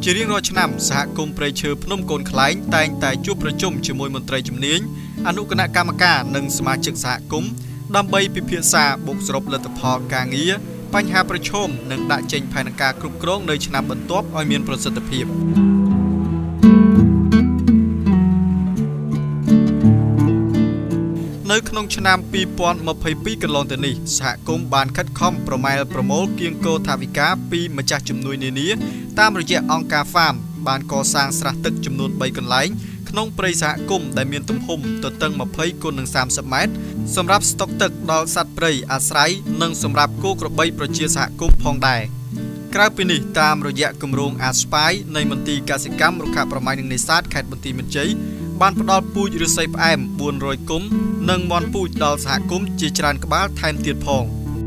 ជារៀងរាល់ឆ្នាំសហគមន៍ព្រៃឈើភ្នំកូនខ្លែងតែងតែជួបប្រជុំជាមួយមន្ត្រីជំនាញអនុគណៈកម្មការនិងសមាជិកសហគមន៍ដើម្បីពិភាក្សាបូកសរុបលទ្ធផលការងារបញ្ហាប្រឈមនិងដាក់ចេញផែនការគ្រប់គ្រងនៅឆ្នាំបន្ទាប់ឲ្យមានប្រសិទ្ធភាពនៅក្នុងឆ្នាំ2022កន្លងទៅនេះសហគមន៍បានខិតខំប្រម៉ែលប្រមូលគៀងគរថវិកាពីម្ចាស់ជំនួយនានាតាមរយៈអង្គការ FARM បានកសាងស្រះទឹកចំនួន3កន្លែងក្នុងព្រៃសហគមន៍ដែលមានទំហំទទឹង20 គុណនឹង30 ម៉ែត្រសម្រាប់ស្តុកទឹកដល់សត្វព្រៃអាស្រ័យនិងសម្រាប់គោក្របីប្រជាសហគមន៍ផងដែរក្រៅពីនេះតាមរយៈគម្រោងអាស្ប៉ាយនៃមន្ទីរកសិកម្មរុក្ខាប្រមាញ់និងនេសាទខេត្តបន្ទាយមានជ័យបានផ្ដល់ពូជឫស្សីផ្អែម400គុំនិងមាន់ពូជដល់សហគមន៍ជាច្រើនក្បាលថែមទៀតផង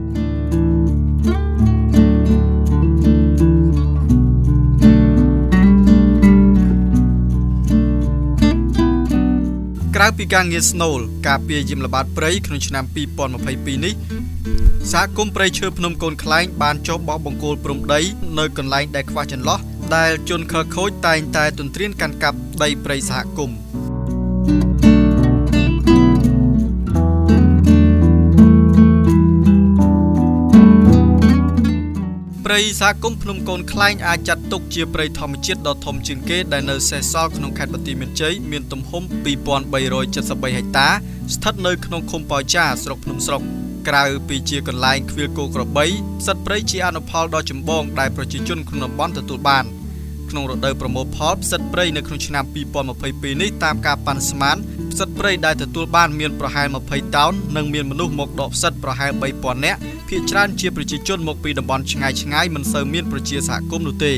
ក្រៅពីការងារស្នូលការពារយាមល្បាតព្រៃក្នុងឆ្នាំ2022នេះសហគមន៍ព្រៃឈើភ្នំកូនខ្លែងបានចុះបោះបង្គោលព្រំដីនៅកន្លែងដែលខ្វះចន្លោះដែលជនខិលខូចតែងតែទន្ទ្រានកាន់កាប់ដីព្រៃសហគមន៍ព្រៃសហគមន៍ភ្នំកូនខ្លែងអាចចាត់ទុកជាព្រៃធម្មជាតិដ៏ធំជាងគេដែលនៅសេសសល់ក្នុងខេត្តបន្ទាយមានជ័យមានទំហំ 2373 ហិកតាស្ថិតនៅក្នុងឃុំប៉ោយចាស្រុកភ្នំស្រុកក្រៅពីជាកន្លែងឃ្វាលគោក្របីផ្សិតព្រៃជាអនុផលដ៏ចម្បងដែលប្រជាជនក្នុងតំបន់ទទួលបានក្នុងរដូវប្រមូលផលផ្សិតព្រៃនៅក្នុងឆ្នាំ2022នេះតាមការប៉ាន់ស្មានផ្សិតព្រៃដែលទទួលបានមានប្រហែល20តោននិងមានមនុស្សមកដកផ្សិតប្រហែល 3000 នាក់ភាគច្រើនជាប្រជាជនមកពីតំបន់ឆ្ងាយៗមិនសូវមានប្រជាសហគមន៍នោះទេ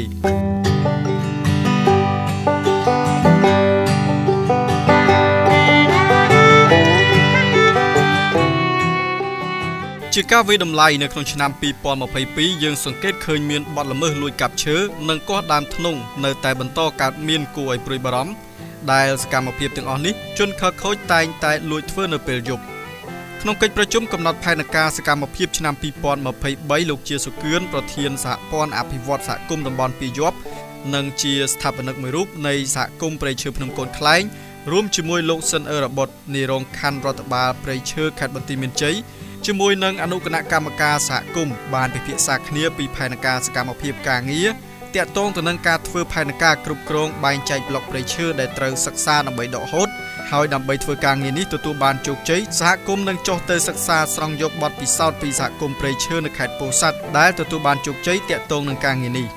ជាការវិតម្លៃនៅក្នុងឆ្នាំ2022យើងសង្កេតឃើញមានបទល្មើសលួចកាប់ឈើនិងកោះដើមធ្នង់នៅតែបន្តកើតមានគួរឲ្យព្រួយបារម្ភដែលសកម្មភាពទាំងអស់នេះជនខិលខូចតែងតែលួចធ្វើនៅពេលយប់ក្នុងកិច្ចប្រជុំកំណត់ផែនការសកម្មភាពឆ្នាំ2023លោកជាសុគឿនប្រធានសហព័ន្ធអភិវឌ្ឍសហគមន៍តំបន់ពីរយប់និងជាស្ថាបនិកមួយរូបនៃសហគមន៍ព្រៃឈើភ្នំកូនខ្លែងរួមជាមួយលោកសិនអឺរ៉ាបុតនាយរងខណ្ឌរដ្ឋបាលព្រៃឈើខេត្តបន្ទាយមានជ័យជាមួយនឹងអនុគណៈកម្មការសហគមន៍បានពិភាក្សាគ្នាពីផែនការសកម្មភាពការងារទាក់ទងទៅនឹងការធ្វើផែនការគ្រប់គ្រងបែងចែកប្លុកព្រៃឈើដែលត្រូវសិក្សាដើម្បីដកហូតហើយដើម្បីធ្វើការងារនេះទទួលបានជោគជ័យសហគមន៍នឹងចុះទៅសិក្សាស្រង់យកបទពិសោធន៍ពីសហគមន៍ព្រៃឈើនៅខេត្តពោធិ៍សាត់ដែលទទួលបានជោគជ័យទាក់ទងនឹងការងារនេះ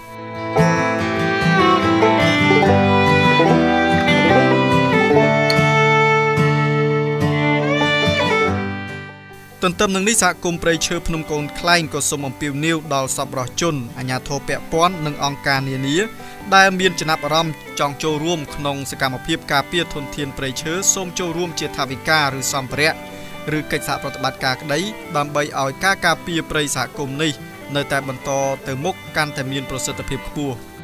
ទន្ទឹមនឹងនេះសហគមន៍ព្រៃឈើភ្នំកូនខ្លែងក៏សូមអំពាវនាវដល់សប្បុរសជនអាជ្ញាធរពាក់ព័ន្ធនិងអង្គការនានាដែលមានចំណាប់អារម្មណ៍ចង់ចូលរួមក្នុងសកម្មភាពការពារធនធានព្រៃឈើសូមចូលរួមជាថវិកាឬសម្ភារៈឬកិច្ចសហប្រតិបត្តិការក្តីដើម្បីឲ្យការការពារព្រៃសហគមន៍នេះនៅតែបន្តទៅមុខកាន់តែមានប្រសិទ្ធភាពខ្ពស់